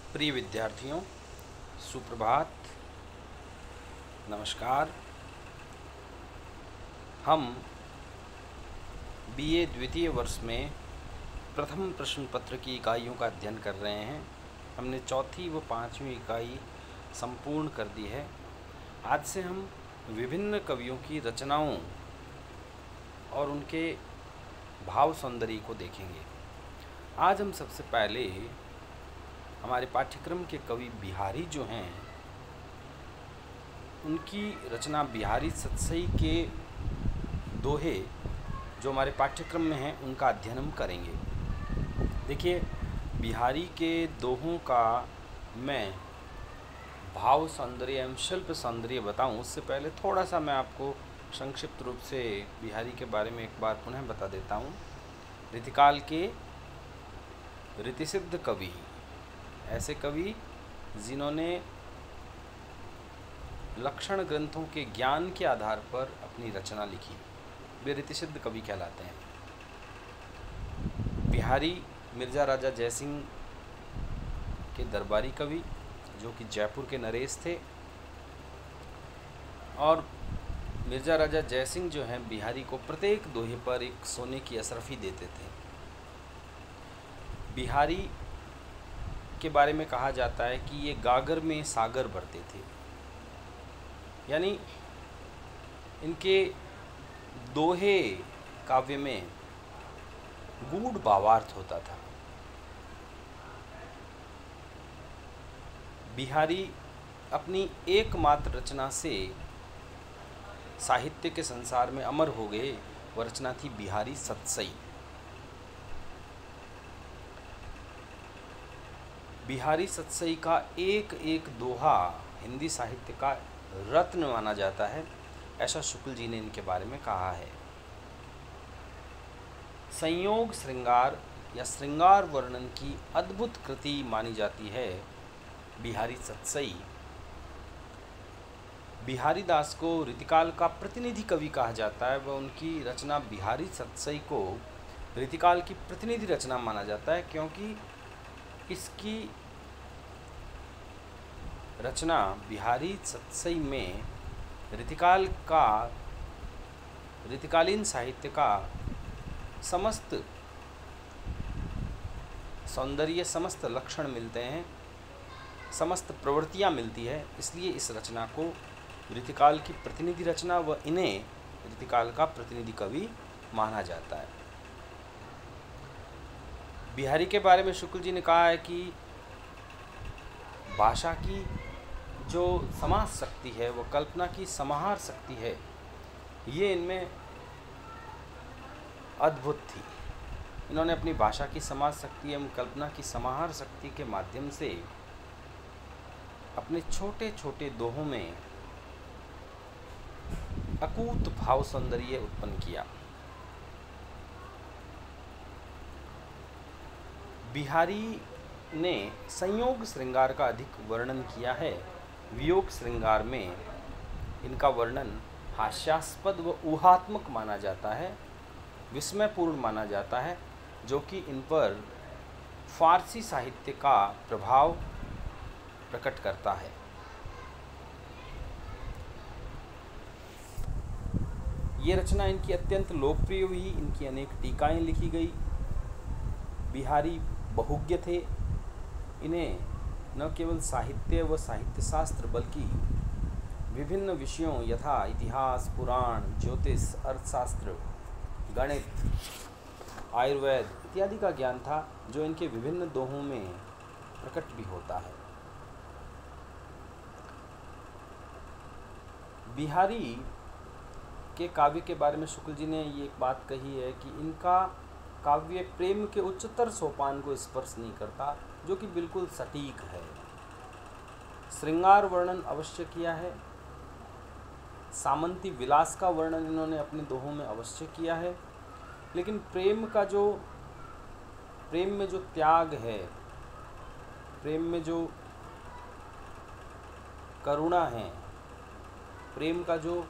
प्रिय विद्यार्थियों, सुप्रभात, नमस्कार। हम बीए द्वितीय वर्ष में प्रथम प्रश्न पत्र की इकाइयों का अध्ययन कर रहे हैं। हमने चौथी व पांचवी इकाई संपूर्ण कर दी है। आज से हम विभिन्न कवियों की रचनाओं और उनके भाव सौंदर्य को देखेंगे। आज हम सबसे पहले हमारे पाठ्यक्रम के कवि बिहारी जो हैं, उनकी रचना बिहारी सतसई के दोहे जो हमारे पाठ्यक्रम में हैं, उनका अध्ययन हम करेंगे। देखिए, बिहारी के दोहों का मैं भाव सौंदर्य एवं शिल्प सौंदर्य बताऊं, उससे पहले थोड़ा सा मैं आपको संक्षिप्त रूप से बिहारी के बारे में एक बार पुनः बता देता हूं। रीतिकाल के रीतिसिद्ध कवि, ऐसे कवि जिन्होंने लक्षण ग्रंथों के ज्ञान के आधार पर अपनी रचना लिखी, वे रीतिसिद्ध कवि कहलाते हैं। बिहारी मिर्ज़ा राजा जयसिंह के दरबारी कवि, जो कि जयपुर के नरेश थे, और मिर्ज़ा राजा जयसिंह जो हैं, बिहारी को प्रत्येक दोहे पर एक सोने की अशरफी देते थे। बिहारी के बारे में कहा जाता है कि ये गागर में सागर भरते थे, यानी इनके दोहे काव्य में गूढ़ भावार्थ होता था। बिहारी अपनी एकमात्र रचना से साहित्य के संसार में अमर हो गए। वह रचना थी बिहारी सतसई। बिहारी सतसई का एक एक दोहा हिंदी साहित्य का रत्न माना जाता है, ऐसा शुक्ल जी ने इनके बारे में कहा है। संयोग श्रृंगार या श्रृंगार वर्णन की अद्भुत कृति मानी जाती है बिहारी सतसई। बिहारी दास को रीतिकाल का प्रतिनिधि कवि कहा जाता है। वह उनकी रचना बिहारी सतसई को रीतिकाल की प्रतिनिधि रचना माना जाता है, क्योंकि इसकी रचना बिहारी सतसई में रीतिकालीन साहित्य का समस्त सौंदर्य, समस्त लक्षण मिलते हैं, समस्त प्रवृत्तियां मिलती है। इसलिए इस रचना को रीतिकाल की प्रतिनिधि रचना व इन्हें रीतिकाल का प्रतिनिधि कवि माना जाता है। बिहारी के बारे में शुक्ल जी ने कहा है कि भाषा की जो समास शक्ति है, वो कल्पना की समाहार शक्ति है, ये इनमें अद्भुत थी। इन्होंने अपनी भाषा की समाज शक्ति एवं कल्पना की समाहार शक्ति के माध्यम से अपने छोटे छोटे दोहों में अकूत भाव सौंदर्य उत्पन्न किया। बिहारी ने संयोग श्रृंगार का अधिक वर्णन किया है। वियोग श्रृंगार में इनका वर्णन हास्यास्पद व ऊहात्मक माना जाता है, विस्मयपूर्ण माना जाता है, जो कि इन पर फारसी साहित्य का प्रभाव प्रकट करता है। ये रचना इनकी अत्यंत लोकप्रिय हुई। इनकी अनेक टीकाएं लिखी गई। बिहारी बहुज्ञ थे। इन्हें न केवल साहित्य व साहित्य शास्त्र बल्कि विभिन्न विषयों यथा इतिहास, पुराण, ज्योतिष, अर्थशास्त्र, गणित, आयुर्वेद इत्यादि का ज्ञान था, जो इनके विभिन्न दोहों में प्रकट भी होता है। बिहारी के काव्य के बारे में शुक्ल जी ने ये एक बात कही है कि इनका काव्य प्रेम के उच्चतर सोपान को स्पर्श नहीं करता, जो कि बिल्कुल सटीक है। श्रृंगार वर्णन अवश्य किया है, सामंती विलास का वर्णन इन्होंने अपने दोहों में अवश्य किया है, लेकिन प्रेम में जो त्याग है, प्रेम में जो करुणा है, प्रेम का जो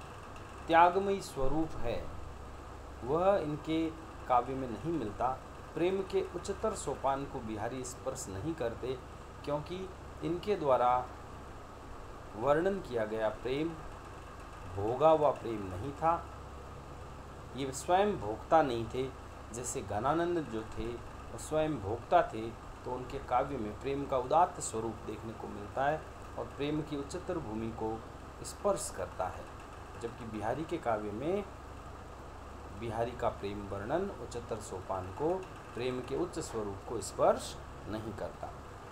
त्यागमयी स्वरूप है, वह इनके काव्य में नहीं मिलता। प्रेम के उच्चतर सोपान को बिहारी स्पर्श नहीं करते, क्योंकि इनके द्वारा वर्णन किया गया प्रेम भोगा हुआ प्रेम नहीं था। ये स्वयं भोक्ता नहीं थे। जैसे घनानंद जो थे वो स्वयं भोक्ता थे, तो उनके काव्य में प्रेम का उदात्त स्वरूप देखने को मिलता है और प्रेम की उच्चतर भूमि को स्पर्श करता है। जबकि बिहारी के काव्य में बिहारी का प्रेम वर्णन उच्चतर सोपान को, प्रेम के उच्च स्वरूप को स्पर्श नहीं करता।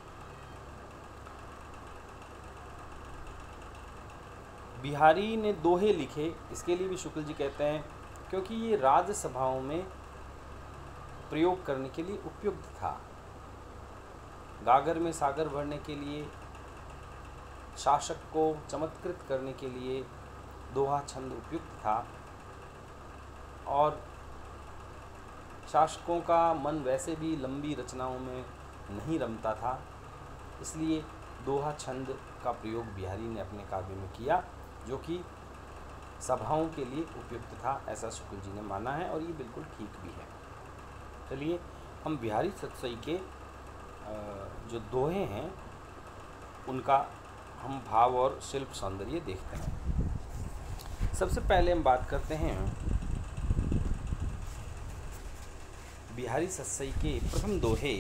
बिहारी ने दोहे लिखे, इसके लिए भी शुक्ल जी कहते हैं क्योंकि ये राजसभाओं में प्रयोग करने के लिए उपयुक्त था। गागर में सागर भरने के लिए, शासक को चमत्कृत करने के लिए दोहा छंद उपयुक्त था और शासकों का मन वैसे भी लंबी रचनाओं में नहीं रमता था, इसलिए दोहा छंद का प्रयोग बिहारी ने अपने काव्य में किया, जो कि सभाओं के लिए उपयुक्त था, ऐसा शुक्ल जी ने माना है और ये बिल्कुल ठीक भी है। चलिए हम बिहारी सतसई के जो दोहे हैं उनका हम भाव और शिल्प सौंदर्य देखते हैं। सबसे पहले हम बात करते हैं बिहारी सतसई के प्रथम दोहे।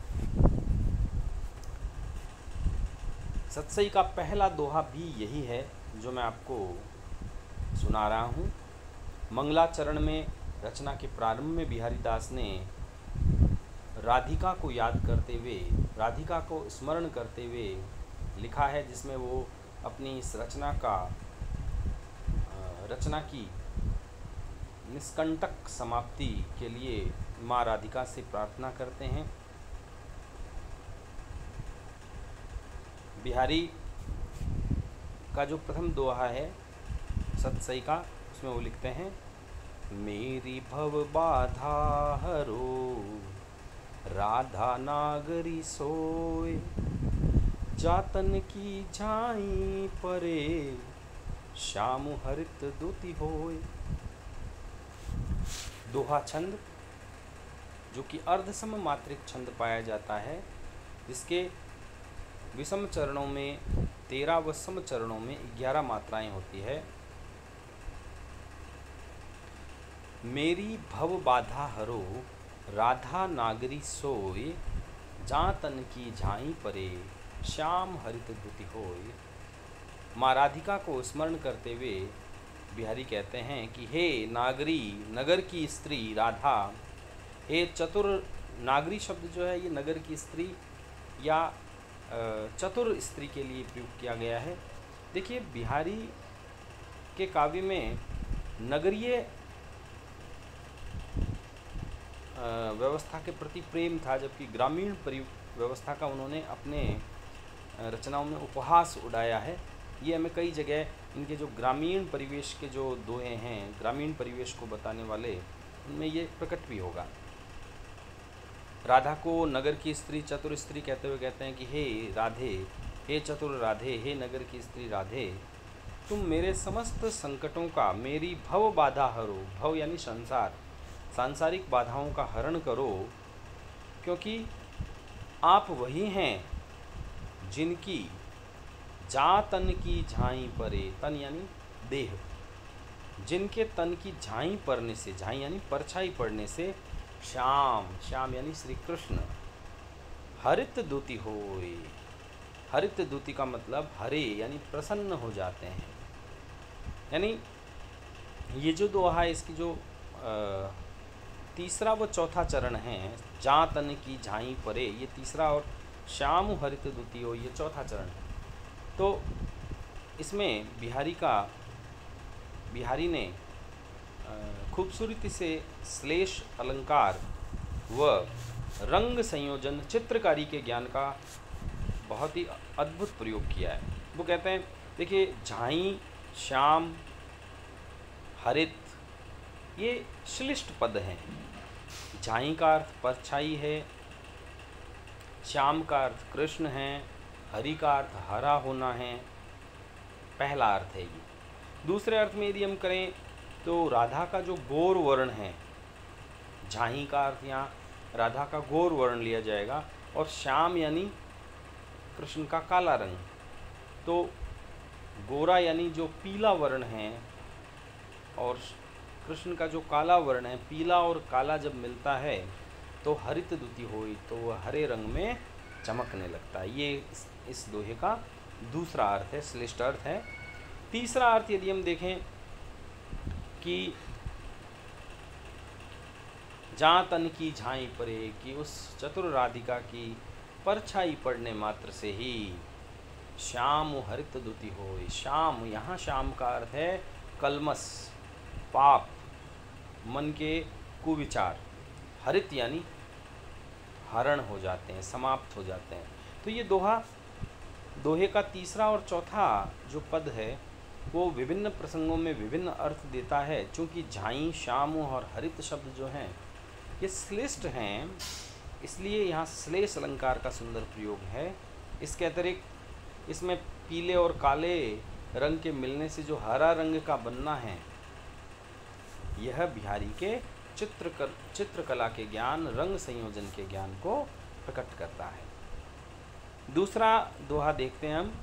सतसई का पहला दोहा भी यही है जो मैं आपको सुना रहा हूँ। मंगलाचरण में रचना के प्रारंभ में बिहारी दास ने राधिका को याद करते हुए, राधिका को स्मरण करते हुए लिखा है, जिसमें वो अपनी इस रचना की निष्कंटक समाप्ति के लिए माँ राधिका से प्रार्थना करते हैं। बिहारी का जो प्रथम दोहा है सतसई का, उसमें वो लिखते हैं, मेरी भव बाधा हरो राधा नागरी सोए, जातन की झाई परे श्याम हरित दुति होए। दोहा छंद जो कि अर्धसम मात्रिक छंद पाया जाता है, जिसके विषम चरणों में 13 व सम चरणों में 11 मात्राएं होती है। मेरी भव बाधा हरो राधा नागरी सोए, जातन की झाई परे श्याम हरित दुति होए। माँ राधिका को स्मरण करते हुए बिहारी कहते हैं कि हे नागरी, नगर की स्त्री राधा, हे चतुर, नागरी शब्द जो है ये नगर की स्त्री या चतुर स्त्री के लिए प्रयोग किया गया है। देखिए बिहारी के काव्य में नगरीय व्यवस्था के प्रति प्रेम था, जबकि ग्रामीण व्यवस्था का उन्होंने अपने रचनाओं में उपहास उड़ाया है। ये हमें कई जगह इनके जो ग्रामीण परिवेश के जो दोहे हैं, ग्रामीण परिवेश को बताने वाले, उनमें ये प्रकट भी होगा। राधा को नगर की स्त्री, चतुर स्त्री कहते हुए कहते हैं कि हे राधे, हे चतुर राधे, हे नगर की स्त्री राधे, तुम मेरे समस्त संकटों का, मेरी भव बाधा हरो, भव यानी संसार, सांसारिक बाधाओं का हरण करो, क्योंकि आप वही हैं जिनकी जा तन की झाई परे, तन यानी देह, जिनके तन की झाई पड़ने से, झाई यानी परछाई पड़ने से, श्याम, श्याम यानी श्री कृष्ण, हरित दूती होए, हरित दूती का मतलब हरे यानी प्रसन्न हो जाते हैं। यानी ये जो दोहा है, इसकी जो तीसरा व चौथा चरण है, जा तन की झाई परे, ये तीसरा, और श्याम हरित दूती हो ये चौथा चरण है। तो इसमें बिहारी ने खूबसूरती से श्लेष अलंकार व रंग संयोजन, चित्रकारी के ज्ञान का बहुत ही अद्भुत प्रयोग किया है। वो कहते हैं, देखिए झाई, श्याम, हरित, ये श्लिष्ट पद हैं। झाई का अर्थ परछाई है, श्याम का अर्थ कृष्ण है, हरि का अर्थ हरा होना है, पहला अर्थ है ये। दूसरे अर्थ में यदि हम करें तो राधा का जो गौर वर्ण है, झाई का अर्थ यहाँ राधा का गौर वर्ण लिया जाएगा, और श्याम यानी कृष्ण का काला रंग। तो गोरा यानी जो पीला वर्ण है, और कृष्ण का जो काला वर्ण है, पीला और काला जब मिलता है तो हरित द्युति होई, तो वह हरे रंग में चमकने लगता है। ये इस दोहे का दूसरा अर्थ है, श्रेष्ठ अर्थ है। तीसरा अर्थ यदि हम देखें कि जहाँ तन की झाई परे, कि उस चतुर राधिका की परछाई पड़ने मात्र से ही श्याम हरित द्युति होय। श्याम, यहाँ श्याम का अर्थ है कलमस, पाप, मन के कुविचार। हरित यानी हरण हो जाते हैं, समाप्त हो जाते हैं। तो ये दोहे का तीसरा और चौथा जो पद है वो विभिन्न प्रसंगों में विभिन्न अर्थ देता है। चूँकि झाई, श्याम और हरित शब्द जो हैं ये श्लेष्ठ हैं, इसलिए यहाँ श्लेष अलंकार का सुंदर प्रयोग है। इसके अतिरिक्त इसमें पीले और काले रंग के मिलने से जो हरा रंग का बनना है, यह बिहारी के चित्रकला के ज्ञान, रंग संयोजन के ज्ञान को प्रकट करता है। दूसरा दोहा देखते हैं हम।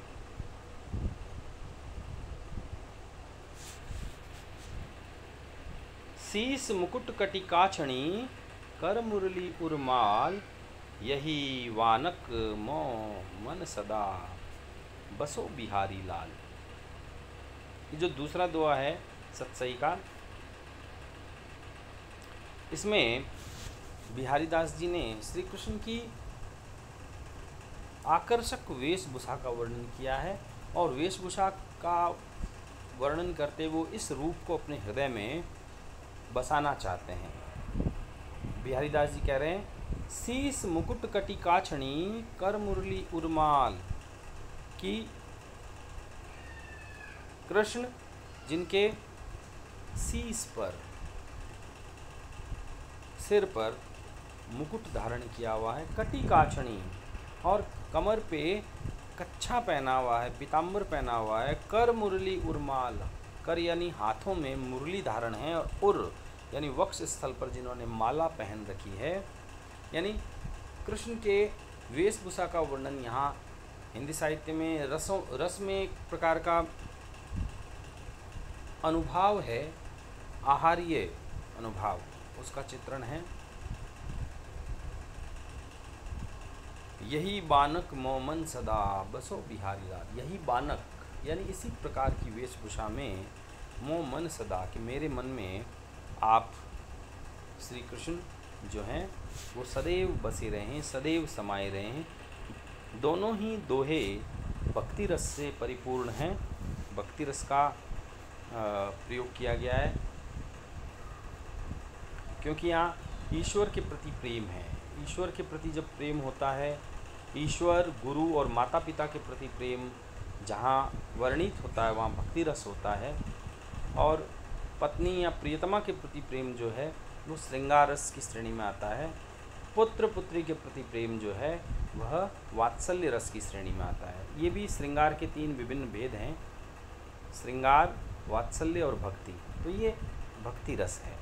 शीस मुकुट कटिकाछणी, कर मुरली उर्माल, यही वानक मो मन सदा, बसो बिहारी लाल। ये जो दूसरा दोहा है सतसई का, इसमें बिहारी दास जी ने श्री कृष्ण की आकर्षक वेशभूषा का वर्णन किया है, और वेशभूषा का वर्णन करते वो इस रूप को अपने हृदय में बसाना चाहते हैं। बिहारी दास जी कह रहे हैं, शीस मुकुट कटिकाछणी, कर मुरली उर्माल, कि कृष्ण जिनके शीस पर, सिर पर मुकुट धारण किया हुआ है, कटिकाछणी, और कमर पे कच्छा पहना हुआ है, पीताम्बर पहना हुआ है, कर मुरली उर्माल, कर यानी हाथों में मुरली धारण है, और उर यानी वक्ष स्थल पर जिन्होंने माला पहन रखी है। यानी कृष्ण के वेशभूषा का वर्णन यहाँ हिंदी साहित्य में रस में एक प्रकार का अनुभाव है, आहार्य अनुभाव, उसका चित्रण है। यही बानक मोमन सदा, बसो बिहारी लाल। यही बानक यानी इसी प्रकार की वेशभूषा में मोमन सदा, कि मेरे मन में आप श्री कृष्ण जो हैं वो सदैव बसे रहें, सदैव समाये रहें। दोनों ही दोहे भक्ति रस से परिपूर्ण हैं। भक्ति रस का प्रयोग किया गया है, क्योंकि यहाँ ईश्वर के प्रति प्रेम है। ईश्वर के प्रति जब प्रेम होता है, ईश्वर, गुरु और माता पिता के प्रति प्रेम जहाँ वर्णित होता है वहाँ भक्ति रस होता है, और पत्नी या प्रियतमा के प्रति प्रेम जो है वो श्रृंगार रस की श्रेणी में आता है। पुत्र पुत्री के प्रति प्रेम जो है वह वात्सल्य रस की श्रेणी में आता है। ये भी श्रृंगार के तीन विभिन्न भेद हैं, श्रृंगार, वात्सल्य और भक्ति। तो ये भक्ति रस है।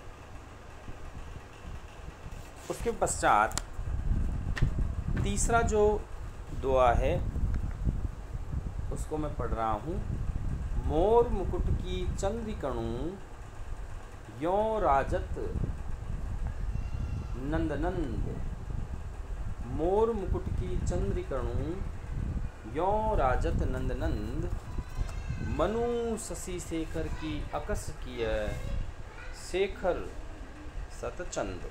उसके पश्चात तीसरा जो दुआ है उसको मैं पढ़ रहा हूँ। मोर मुकुट की चंद्रिकणु, यों राजत नंद नंद। मोर मुकुट की चंद्रिकणु, यों राजत नंद नंद। मनु शशि शेखर की अकस किय, शेखर सतचंद।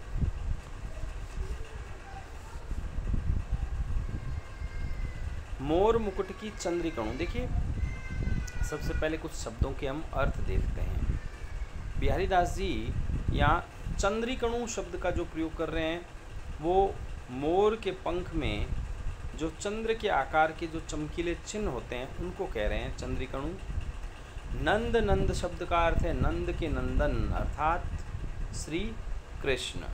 मोर मुकुट की चंद्रिकणु, देखिए सबसे पहले कुछ शब्दों के हम अर्थ देखते हैं। बिहारी दास जी यहाँ चंद्रिकणु शब्द का जो प्रयोग कर रहे हैं वो मोर के पंख में जो चंद्र के आकार के जो चमकीले चिन्ह होते हैं उनको कह रहे हैं चंद्रिकणु। नंद, नंद शब्द का अर्थ है नंद के नंदन अर्थात श्री कृष्ण।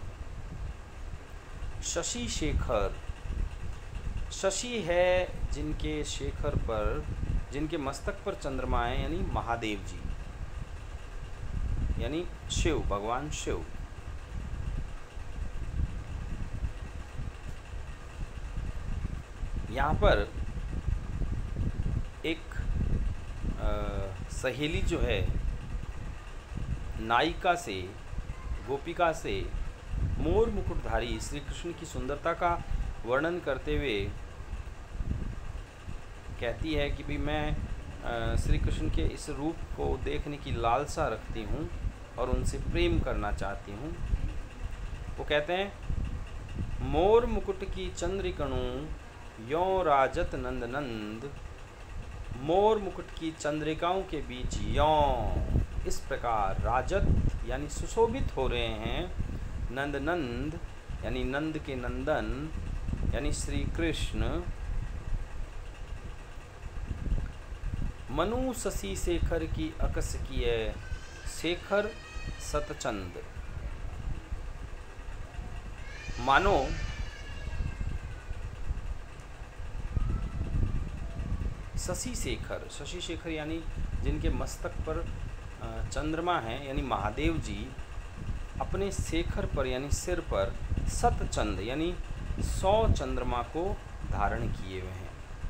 शशि शेखर, शशि है जिनके शेखर पर, जिनके मस्तक पर चंद्रमा है, यानी महादेव जी, यानी शिव, भगवान शिव। यहाँ पर एक सहेली जो है नायिका से, गोपिका से मोर मुकुटधारी श्री कृष्ण की सुंदरता का वर्णन करते हुए कहती है कि भाई मैं श्री कृष्ण के इस रूप को देखने की लालसा रखती हूँ और उनसे प्रेम करना चाहती हूँ। वो कहते हैं, मोर मुकुट की चंद्रिकणु यों राजत नंद नंद, मोर मुकुट की चंद्रिकाओं के बीच यों इस प्रकार राजत यानी सुशोभित हो रहे हैं, नंद नंद यानी नंद के नंदन यानी श्री कृष्ण, मनु शशि शेखर की अकस किए शेखर सतचंद। मानो शशि शेखर यानी जिनके मस्तक पर चंद्रमा है यानी महादेव जी, अपने शेखर पर यानी सिर पर सतचंद यानी 100 चंद्रमा को धारण किए हुए हैं।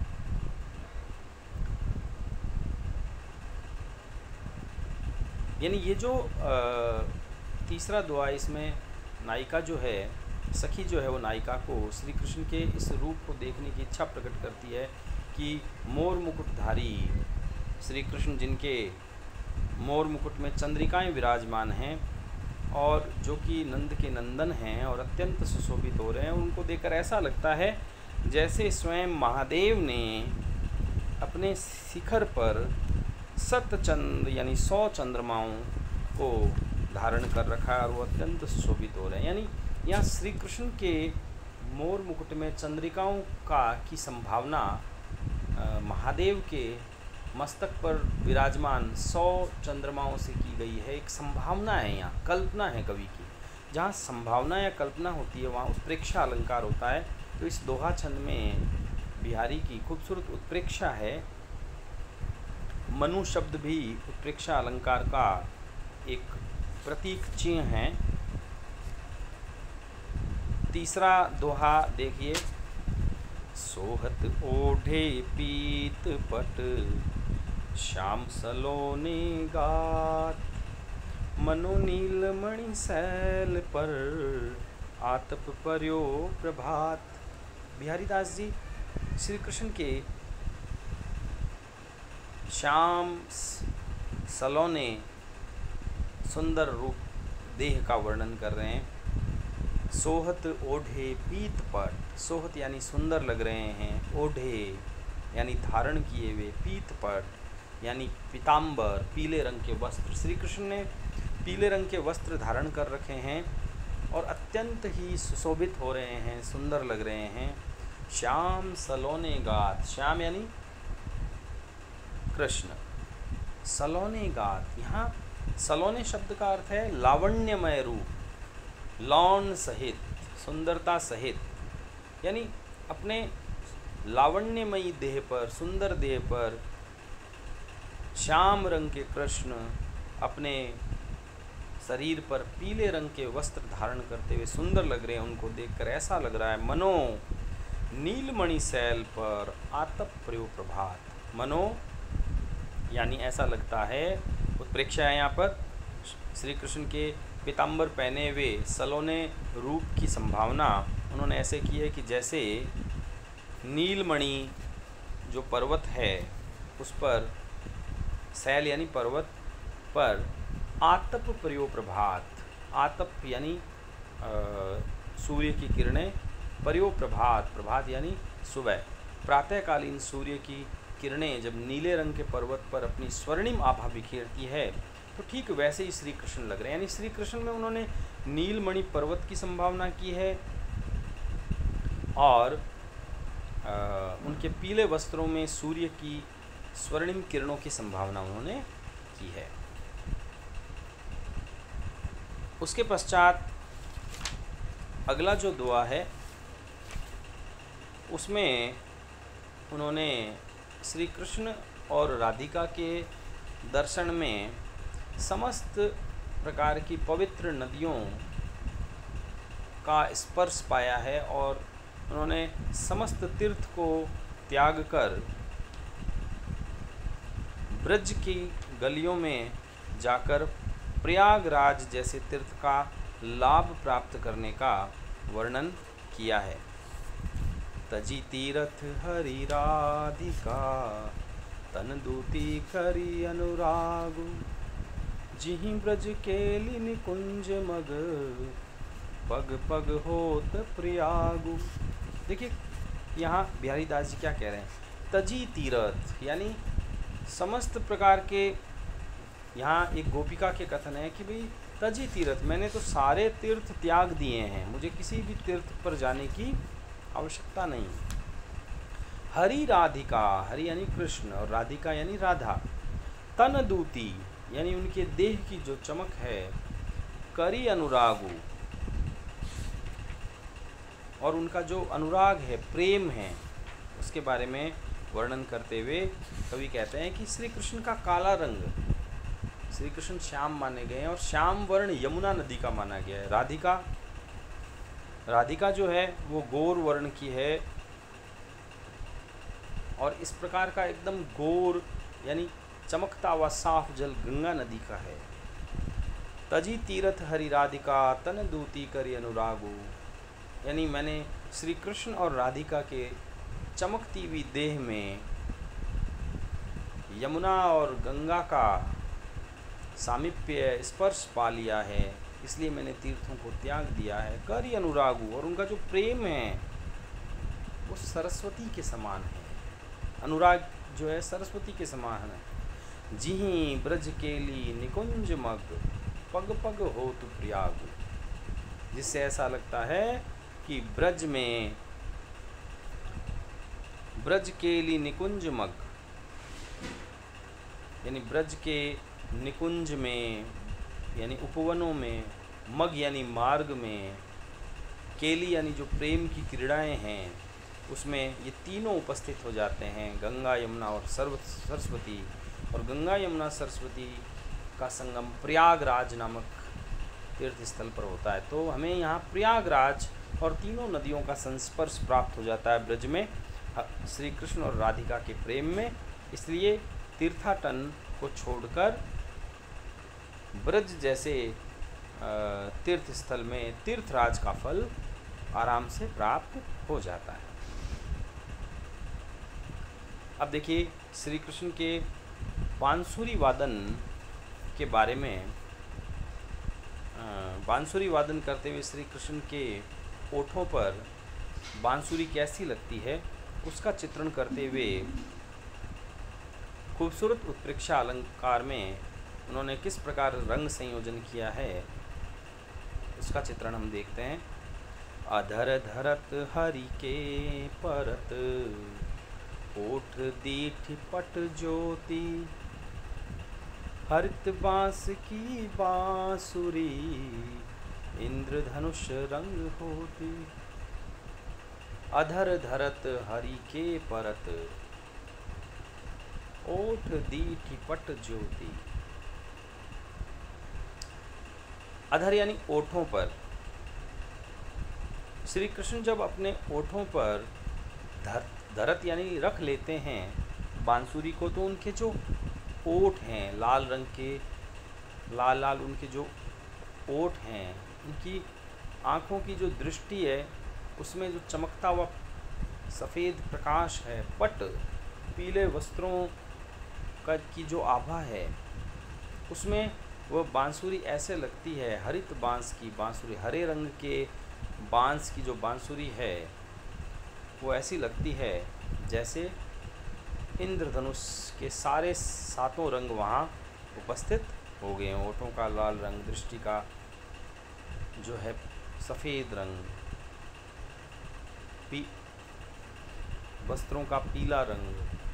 यानी ये जो तीसरा दुआ, इसमें नायिका जो है, सखी जो है, वो नायिका को श्री कृष्ण के इस रूप को देखने की इच्छा प्रकट करती है कि मोर मुकुटधारी श्री कृष्ण, जिनके मोर मुकुट में चंद्रिकाएं विराजमान हैं और जो कि नंद के नंदन हैं और अत्यंत सुशोभित हो रहे हैं, उनको देखकर ऐसा लगता है जैसे स्वयं महादेव ने अपने शिखर पर सतचंद यानी 100 चंद्रमाओं को धारण कर रखा है और वो अत्यंत सुशोभित हो रहे हैं। यानी यहाँ श्री कृष्ण के मोर मुकुट में चंद्रिकाओं की संभावना महादेव के मस्तक पर विराजमान 100 चंद्रमाओं से की गई है। एक संभावना है, यहाँ कल्पना है कवि की। जहाँ संभावना या कल्पना होती है वहाँ उत्प्रेक्षा अलंकार होता है। तो इस दोहा छंद में बिहारी की खूबसूरत उत्प्रेक्षा है। मनु शब्द भी उत्प्रेक्षा अलंकार का एक प्रतीक चिन्ह है। तीसरा दोहा देखिए, सोहत ओढ़े पीत पट श्याम सलोने गात, मनो नीलमणि सैल पर आतप पर्यो प्रभात। बिहारी दास जी श्री कृष्ण के श्याम सलोने सुंदर रूप देह का वर्णन कर रहे हैं। सोहत ओढ़े पीत पट, सोहत यानी सुंदर लग रहे हैं, ओढ़े यानी धारण किए हुए, पीत पट यानी पीताम्बर पीले रंग के वस्त्र। श्री कृष्ण ने पीले रंग के वस्त्र धारण कर रखे हैं और अत्यंत ही सुशोभित हो रहे हैं, सुंदर लग रहे हैं। श्याम सलोने गात, श्याम यानी कृष्ण, सलोने गात, यहाँ सलोने शब्द का अर्थ है लावण्यमय रूप, लौन सहित, सुंदरता सहित। यानी अपने लावण्यमयी देह पर, सुंदर देह पर श्याम रंग के कृष्ण अपने शरीर पर पीले रंग के वस्त्र धारण करते हुए सुंदर लग रहे हैं। उनको देखकर ऐसा लग रहा है मनो नीलमणि शैल पर आतप पर्यो प्रभात। मनो यानी ऐसा लगता है, उत्प्रेक्षा है यहाँ पर, श्री कृष्ण के पीताम्बर पहने हुए सलोने रूप की संभावना उन्होंने ऐसे की है कि जैसे नीलमणि जो पर्वत है उस पर, शैल यानी पर्वत पर, आतप पर्यो प्रभात, आतप यानी सूर्य की किरणें, पर्यो प्रभात, प्रभात यानी सुबह, प्रातःकालीन सूर्य की किरणें जब नीले रंग के पर्वत पर अपनी स्वर्णिम आभा बिखेरती है तो ठीक वैसे ही श्री कृष्ण लग रहे हैं। यानी श्री कृष्ण में उन्होंने नीलमणि पर्वत की संभावना की है और उनके पीले वस्त्रों में सूर्य की स्वर्णिम किरणों की संभावना उन्होंने की है। उसके पश्चात अगला जो दुआ है उसमें उन्होंने श्री कृष्ण और राधिका के दर्शन में समस्त प्रकार की पवित्र नदियों का स्पर्श पाया है और उन्होंने समस्त तीर्थ को त्याग कर ब्रज की गलियों में जाकर प्रयागराज जैसे तीर्थ का लाभ प्राप्त करने का वर्णन किया है। तजी तीरथ हरि राधिका तन दूती करी अनुरागु जिहि ब्रज केली निकुंज मग पग पग होत प्रयागु। देखिए यहाँ बिहारी दास जी क्या कह रहे हैं, तजी तीरथ यानी समस्त प्रकार के, यहाँ एक गोपिका के कथन है कि भाई तजी तीर्थ, मैंने तो सारे तीर्थ त्याग दिए हैं, मुझे किसी भी तीर्थ पर जाने की आवश्यकता नहीं। हरि राधिका, हरि यानी कृष्ण और राधिका यानी राधा, तन दूती यानी उनके देह की जो चमक है, करी अनुरागु और उनका जो अनुराग है, प्रेम है, उसके बारे में वर्णन करते हुए कवि कहते हैं कि श्री कृष्ण का काला रंग, श्री कृष्ण श्याम माने गए हैं और श्याम वर्ण यमुना नदी का माना गया है। राधिका जो है वो गोर वर्ण की है और इस प्रकार का एकदम गोर यानी चमकता हुआ साफ जल गंगा नदी का है। तजी तीरथ हरि राधिका तन दूती करी अनुरागु, यानी मैंने श्री कृष्ण और राधिका के चमकती हुई देह में यमुना और गंगा का सामीप्य स्पर्श पा लिया है, इसलिए मैंने तीर्थों को त्याग दिया है। करी अनुरागु, और उनका जो प्रेम है वो सरस्वती के समान है, अनुराग जो है सरस्वती के समान है। जिहि ब्रज केली निकुंज मग पग पग होतु प्रयागु, जिससे ऐसा लगता है कि ब्रज में, ब्रज केली निकुंज मग यानी ब्रज के निकुंज में यानी उपवनों में, मग यानी मार्ग में, केली यानी जो प्रेम की क्रीड़ाएं हैं उसमें ये तीनों उपस्थित हो जाते हैं, गंगा यमुना और सरस्वती। और गंगा यमुना सरस्वती का संगम प्रयागराज नामक तीर्थ स्थल पर होता है। तो हमें यहाँ प्रयागराज और तीनों नदियों का संस्पर्श प्राप्त हो जाता है ब्रज में श्री कृष्ण और राधिका के प्रेम में। इसलिए तीर्थाटन को छोड़कर ब्रज जैसे तीर्थ स्थल में तीर्थराज का फल आराम से प्राप्त हो जाता है। अब देखिए श्री कृष्ण के बांसुरी वादन के बारे में, बांसुरी वादन करते हुए श्री कृष्ण के ओठों पर बांसुरी कैसी लगती है उसका चित्रण करते हुए खूबसूरत उत्प्रेक्षा अलंकार में उन्होंने किस प्रकार रंग संयोजन किया है उसका चित्रण हम देखते हैं। अधर धरत हरि के परत ओठ दीठ पट ज्योति हरित बांस की बांसुरी इंद्रधनुष रंग होती। अधर धरत हरि के परत ओठ दीठ पट ज्योति। अधर यानी ओठों पर, श्री कृष्ण जब अपने ओठों पर धरत यानी रख लेते हैं बांसुरी को, तो उनके जो ओठ हैं लाल रंग के, लाल लाल उनके जो ओठ हैं, उनकी आँखों की जो दृष्टि है उसमें जो चमकता हुआ सफ़ेद प्रकाश है, पट पीले वस्त्रों का की जो आभा है, उसमें वह बांसुरी ऐसे लगती है, हरित बांस की बांसुरी, हरे रंग के बांस की जो बांसुरी है वो ऐसी लगती है जैसे इंद्रधनुष के सारे सातों रंग वहाँ उपस्थित हो गए हैं। ओठों का लाल रंग, दृष्टि का जो है सफ़ेद रंग, वस्त्रों का पीला रंग,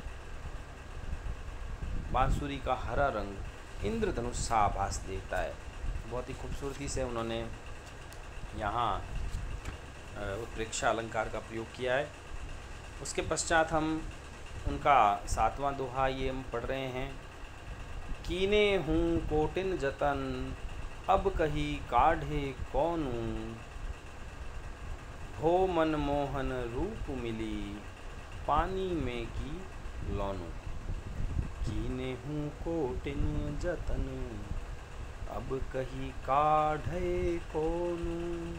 बांसुरी का हरा रंग इंद्रधनुष सा आभास देता है। बहुत ही खूबसूरती से उन्होंने यहाँ उत्प्रेक्षा अलंकार का प्रयोग किया है। उसके पश्चात हम उनका 7वां दोहा ये हम पढ़ रहे हैं। कीने हूँ कोटिन जतन अब कही काढ़े कौनू भो मन मोहन रूप मिली, पानी में की लौनु। कीने हूँ कोटिन जतन, अब कही काढ़े कोनु।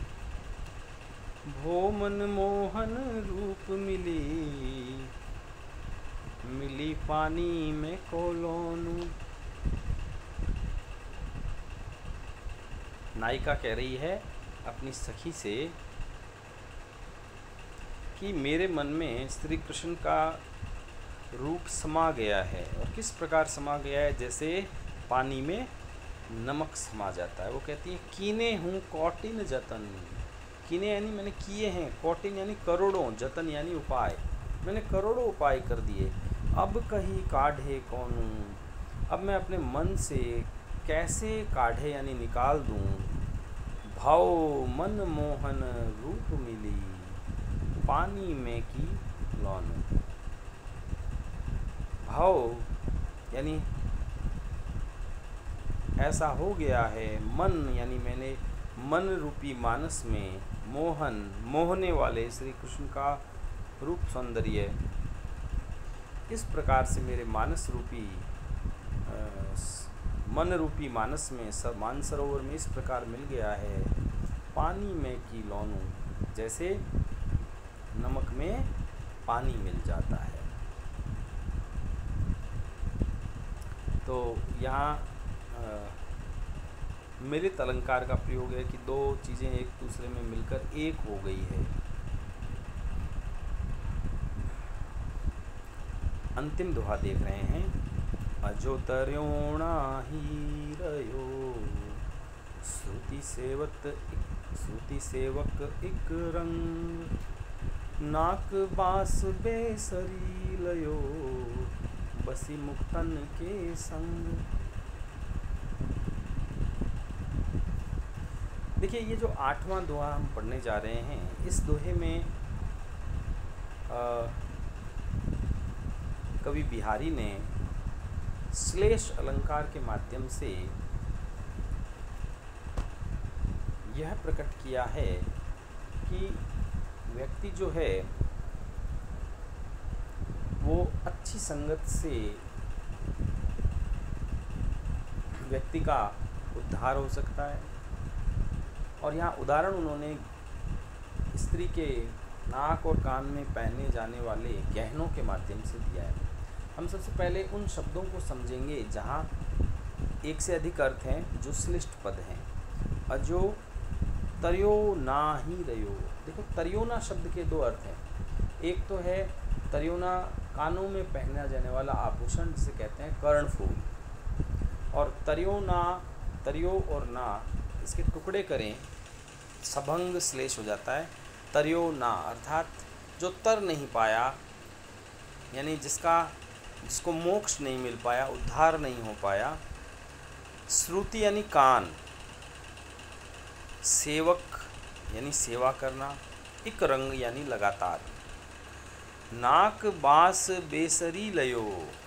भो मन मोहन रूप मिली, मिली पानी में को लौनु। नायिका कह रही है अपनी सखी से कि मेरे मन में श्री कृष्ण का रूप समा गया है। और किस प्रकार समा गया है? जैसे पानी में नमक समा जाता है। वो कहती है कीने हूँ कौटिन जतन। कीने यानी मैंने किए हैं, कौटिन यानी करोड़ों, जतन यानी उपाय, मैंने करोड़ों उपाय कर दिए। अब कहीं काढ़े कौनू, अब मैं अपने मन से कैसे काढ़े यानी निकाल दूँ। भाव मन मोहन रूप मिली, पानी में की लौनु। भाव यानी ऐसा हो गया है, मन यानी मैंने मन रूपी मानस में मोहन, मोहने वाले श्री कृष्ण का रूप सौंदर्य इस प्रकार से मेरे मानस रूपी मन रूपी मानस में मानसरोवर में इस प्रकार मिल गया है, पानी में की लौनु, जैसे नमक में पानी मिल जाता है। तो यहाँ मिलित अलंकार का प्रयोग है कि दो चीज़ें एक दूसरे में मिलकर एक हो गई है। अंतिम दोहा देख रहे हैं। अजो तर्योणा ही रयो, श्रुति सेवक इक रंग, नाक बास बेसरी लयो, बसी मुक्तन के संग। देखिए ये जो 8वां दोहा हम पढ़ने जा रहे हैं, इस दोहे में कवि बिहारी ने श्लेष अलंकार के माध्यम से यह प्रकट किया है कि व्यक्ति जो है वो अच्छी संगत से व्यक्ति का उद्धार हो सकता है। और यहाँ उदाहरण उन्होंने स्त्री के नाक और कान में पहने जाने वाले गहनों के माध्यम से दिया है। हम सबसे पहले उन शब्दों को समझेंगे जहाँ एक से अधिक अर्थ हैं, जो श्लिष्ट पद हैं। अजो तर्यो ना ही रयो। देखो तर्योना शब्द के दो अर्थ हैं। एक तो है तर्योना कानों में पहना जाने वाला आभूषण जिसे कहते हैं कर्णफूल, और तर्योना, तर्यो और ना इसके टुकड़े करें सभंग श्लेष हो जाता है। तर्यो ना अर्थात जो तर नहीं पाया, यानी जिसको मोक्ष नहीं मिल पाया, उद्धार नहीं हो पाया। श्रुति यानी कान, सेवक यानी सेवा करना, इक रंग यानी लगातार। नाक बास बेसरी लयो।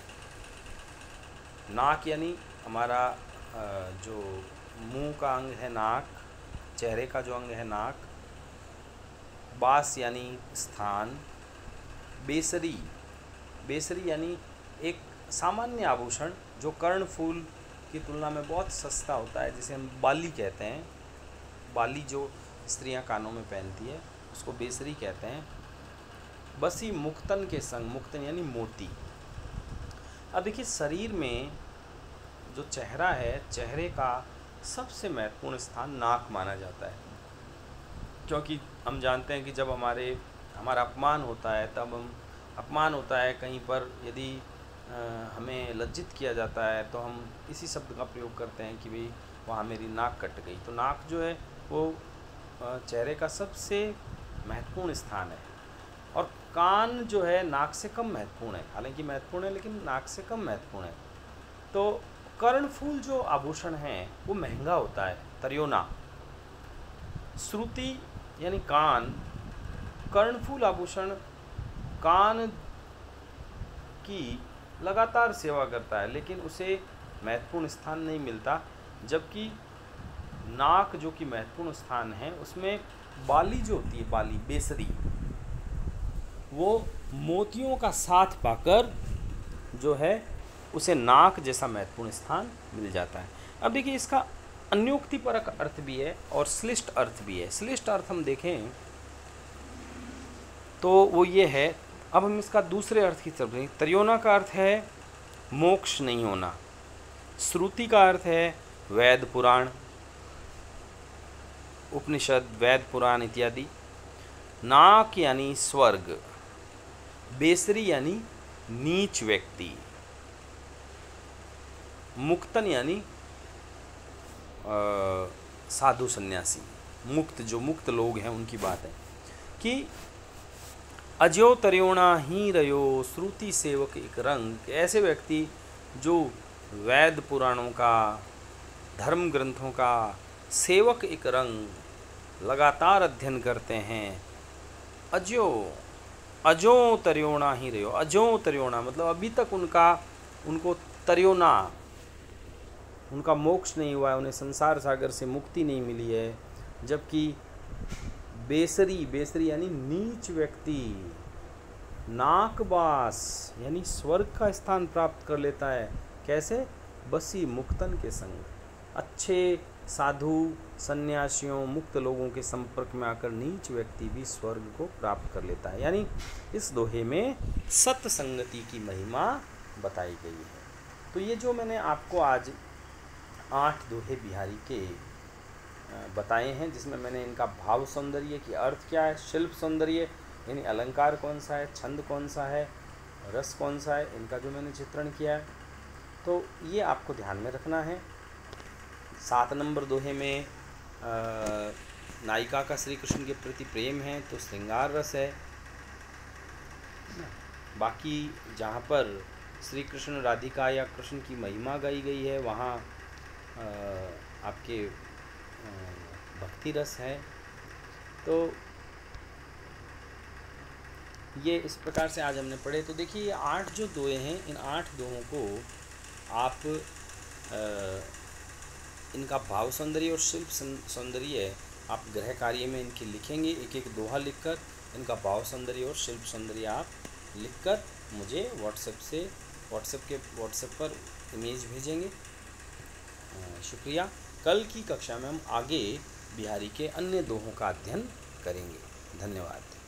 नाक यानी हमारा जो मुंह का अंग है नाक, चेहरे का जो अंग है नाक। बास यानी स्थान। बेसरी, बेसरी यानी एक सामान्य आभूषण जो कर्णफूल की तुलना में बहुत सस्ता होता है, जिसे हम बाली कहते हैं। बाली जो स्त्रियां कानों में पहनती है उसको बेसरी कहते हैं। बसी मुक्तन के संग, मुक्तन यानी मोती। अब देखिए शरीर में जो चेहरा है, चेहरे का सबसे महत्वपूर्ण स्थान नाक माना जाता है, क्योंकि हम जानते हैं कि जब हमारा अपमान होता है, तब अपमान होता है कहीं पर, यदि हमें लज्जित किया जाता है तो हम इसी शब्द का प्रयोग करते हैं कि भाई वहाँ मेरी नाक कट गई। तो नाक जो है वो चेहरे का सबसे महत्वपूर्ण स्थान है। और कान जो है नाक से कम महत्वपूर्ण है, हालांकि महत्वपूर्ण है लेकिन नाक से कम महत्वपूर्ण है। तो कर्णफूल जो आभूषण हैं वो महंगा होता है, तर्योना। श्रुति यानी कान, कर्णफूल आभूषण कान की लगातार सेवा करता है लेकिन उसे महत्वपूर्ण स्थान नहीं मिलता, जबकि नाक जो कि महत्वपूर्ण स्थान है उसमें बाली जो होती है, बाली बेसरी, वो मोतियों का साथ पाकर जो है उसे नाक जैसा महत्वपूर्ण स्थान मिल जाता है। अब देखिए इसका अन्योक्तिपरक अर्थ भी है और श्लिष्ट अर्थ भी है। श्लिष्ट अर्थ हम देखें तो वो ये है, अब हम इसका दूसरे अर्थ की तरफ देखें। तर्योना का अर्थ है मोक्ष नहीं होना, श्रुति का अर्थ है वेद पुराण, उपनिषद, वेद पुराण इत्यादि। नाक यानी स्वर्ग, बेसरी यानी नीच व्यक्ति, मुक्तन यानी साधु सन्यासी, मुक्त, जो मुक्त लोग हैं उनकी बात है कि अजो तर्योणा ही रयो श्रुति सेवक एक रंग। ऐसे व्यक्ति जो वेद पुराणों का, धर्म ग्रंथों का सेवक एक रंग लगातार अध्ययन करते हैं। अजो, अजो तर्योणा ही रयो, अजो तर्योणा मतलब अभी तक उनको तर्योना, उनका मोक्ष नहीं हुआ है, उन्हें संसार सागर से मुक्ति नहीं मिली है। जबकि बेसरी, बेसरी यानी नीच व्यक्ति, नाकबास यानी स्वर्ग का स्थान प्राप्त कर लेता है। कैसे? बसी मुक्तन के संग, अच्छे साधु सन्यासियों, मुक्त लोगों के संपर्क में आकर नीच व्यक्ति भी स्वर्ग को प्राप्त कर लेता है। यानी इस दोहे में सत्संगति की महिमा बताई गई है। तो ये जो मैंने आपको आज 8 दोहे बिहारी के बताए हैं, जिसमें मैंने इनका भाव सौंदर्य की अर्थ क्या है, शिल्प सौंदर्य यानी अलंकार कौन सा है, छंद कौन सा है, रस कौन सा है, इनका जो मैंने चित्रण किया है, तो ये आपको ध्यान में रखना है। 7 नंबर दोहे में नायिका का श्री कृष्ण के प्रति प्रेम है तो श्रृंगार रस है। बाकी जहाँ पर श्री कृष्ण राधिका या कृष्ण की महिमा गाई गई है वहाँ आपके भक्ति रस है। तो ये इस प्रकार से आज हमने पढ़े। तो देखिए ये 8 जो दोहे हैं, इन 8 दोहों को आप इनका भाव सौंदर्य और शिल्प सौंदर्य आप गृह कार्य में इनके लिखेंगे। एक एक दोहा लिखकर इनका भाव सौंदर्य और शिल्प सौंदर्य आप लिखकर मुझे व्हाट्सएप पर इमेज भेजेंगे। शुक्रिया। कल की कक्षा में हम आगे बिहारी के अन्य दोहों का अध्ययन करेंगे। धन्यवाद।